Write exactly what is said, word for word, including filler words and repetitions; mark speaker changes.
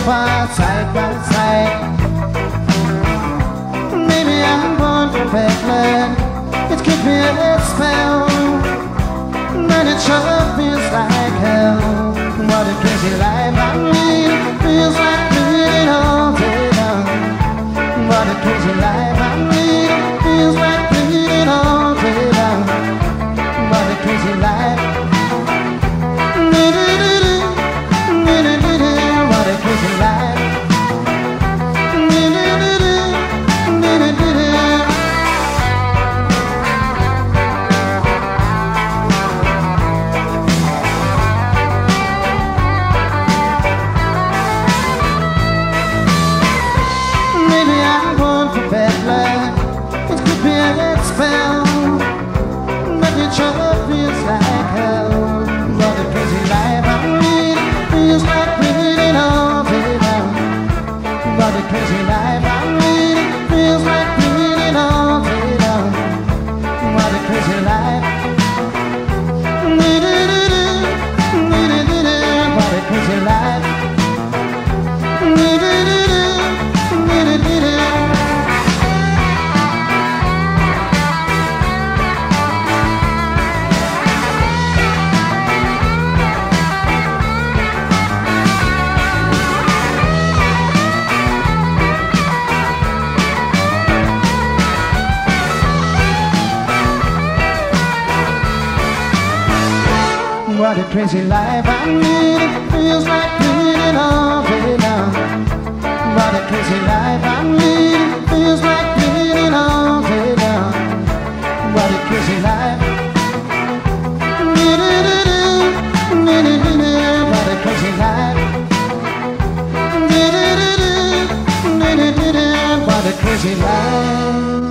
Speaker 1: apart side by side. Maybe I'm born for bad luck. It could be a spell, but it sure feels like hell. What a crazy life I lead. Feels like bleeding all day long. What a crazy life I lead. Feels like bleeding all day long. What a crazy life. What a crazy life. Maybe I'm born for bad luck. It could be a spell, but it sure feels like hell. What a crazy life I lead. Feels like bleeding all day long. What a crazy life I lead. Feels like bleeding all day long. What a crazy life. What a crazy life. What a crazy life I lead. It feels like bleeding all day long. What a crazy life I lead. It feels like bleeding all day long. What a crazy life. What a crazy life. What a crazy life.